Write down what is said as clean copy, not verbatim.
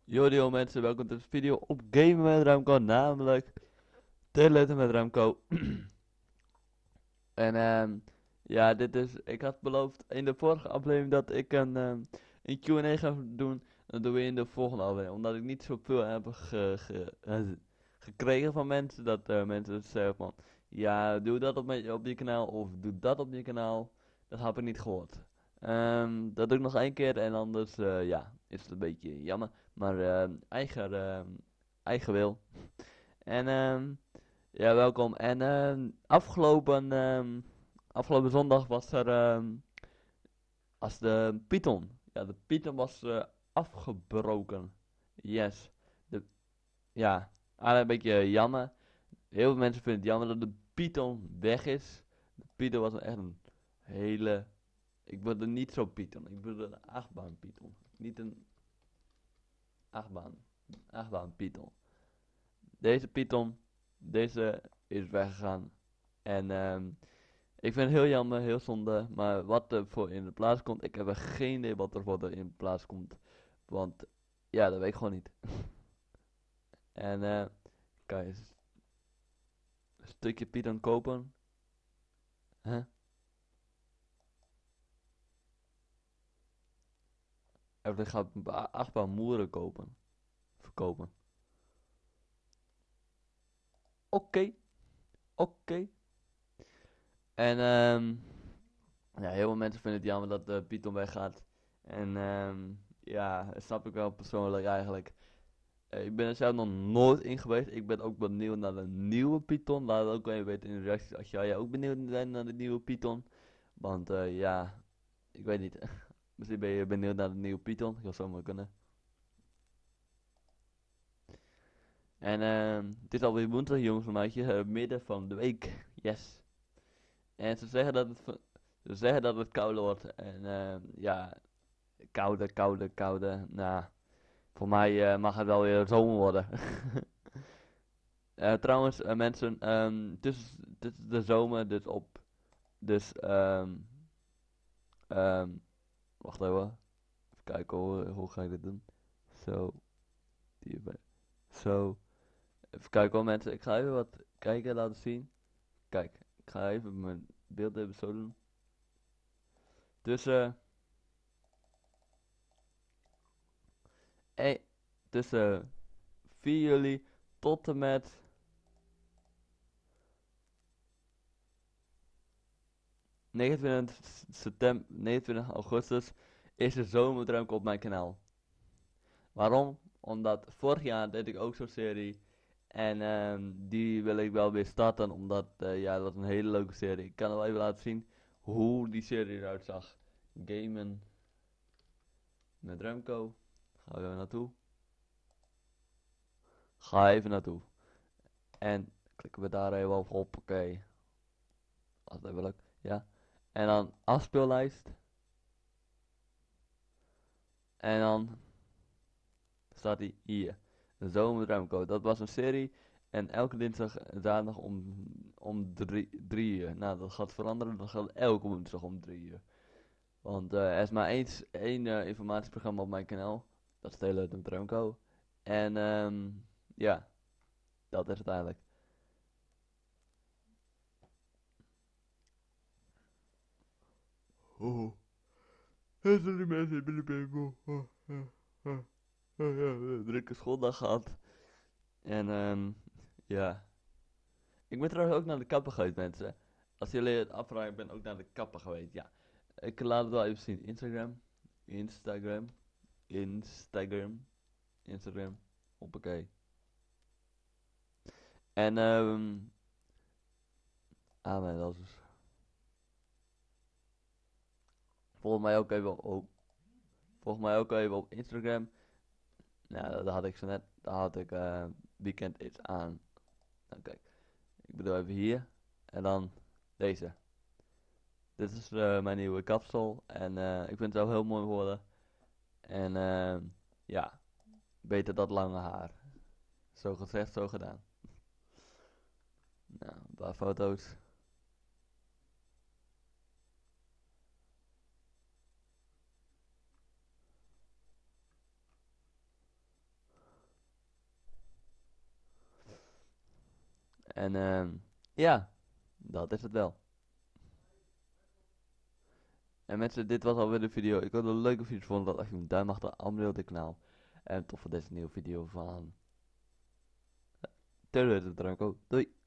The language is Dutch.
Yo mensen, welkom tot deze video op Gamen met Remco, namelijk Teletten met Remco. En ja, ik had beloofd in de vorige aflevering dat ik een Q&A ga doen. Dat doen we in de volgende aflevering, omdat ik niet zoveel heb gekregen van mensen. Dat mensen zeggen van, ja, doe dat op je kanaal of doe dat op je kanaal. Dat heb ik niet gehoord. Dat doe ik nog één keer en anders ja, is het een beetje jammer. Maar eigen wil. En ja, welkom. En afgelopen zondag was er als de Python. Ja, de Python was afgebroken. Yes. De, ja, eigenlijk een beetje jammer. Heel veel mensen vinden het jammer dat de Python weg is. De Python was echt een hele... Ik wilde niet zo Python. Ik wilde een achtbaan Python. Niet een achtbaan. Achtbaan Python. Deze Python, deze is weggegaan. En ik vind het heel jammer, heel zonde. Maar wat er voor in de plaats komt, ik heb er geen idee wat er voor in de plaats komt. Want ja, dat weet ik gewoon niet. En kan je een stukje Python kopen? Huh? Of ik ga achtbaan moeren kopen. Verkopen. Oké, oké. En ja, heel veel mensen vinden het jammer dat de Python weggaat. En ja, dat snap ik wel persoonlijk eigenlijk. Ik ben er zelf nog nooit in geweest. Ik ben ook benieuwd naar de nieuwe Python. Laat het ook even weten in de reacties als jij ook benieuwd bent naar de nieuwe Python. Want ja, ik weet niet. Misschien ben je benieuwd naar de nieuwe Python. Dat zou maar kunnen. En het is alweer woensdag, jongens en meisjes. Midden van de week. Yes. En ze zeggen dat het kouder wordt. En ja, koude. Nou, voor mij mag het wel weer zomer worden. Trouwens, mensen, tussen de zomer, dus, ehm, wacht even, even kijken hoe ga ik dit doen. Zo, hierbij. Zo, even kijken hoor mensen, ik ga even wat kijken, laten zien. Kijk, ik ga even mijn beeld even zo doen. Tussen, eh, tussen 4 juli tot en met 29 september, 29 augustus is er zomerdruk op mijn kanaal. Waarom? Omdat vorig jaar deed ik ook zo'n serie. En die wil ik wel weer starten. Omdat ja, dat was een hele leuke serie. Ik kan wel even laten zien hoe die serie eruit zag. Gamen met Remco. Ga even naartoe. Ga even naartoe. En klikken we daar even op. Oké. Als dat even lukt. Ja. En dan afspeellijst. En dan staat hij hier. De Zomer met Remco. Dat was een serie. En elke dinsdag en zaterdag om 3 uur. Nou, dat gaat veranderen. Dat gaat elke woensdag om 3 uur. Want er is maar één informatieprogramma op mijn kanaal. Dat is Telelet met Remco. En ja, dat is het eigenlijk. Oh, het zijn die mensen in de ja, drukke schooldag gehad. En ja. Ik ben trouwens ook naar de kapper geweest, mensen. Als jullie het afvragen, ik ben ook naar de kapper geweest. Ja, ik laat het wel even zien. Instagram, Instagram. Hoppakee. En nee, dat is volgens mij ook even volgens mij ook even op Instagram. Nou, dat had ik zo net. Daar had ik weekend iets aan. Nou, kijk, ik bedoel even hier. En dan deze. Dit is mijn nieuwe kapsel. En ik vind het wel heel mooi geworden. En ja, beter dat lange haar. Zo gezegd, zo gedaan. Nou, een paar foto's. En ja, dat is het wel. En mensen, dit was alweer de video. Ik hoop dat het een leuke video vond. Dat als je een duim achter, abonneer op dit kanaal. En tot voor deze nieuwe video van Terror Dranko. Doei!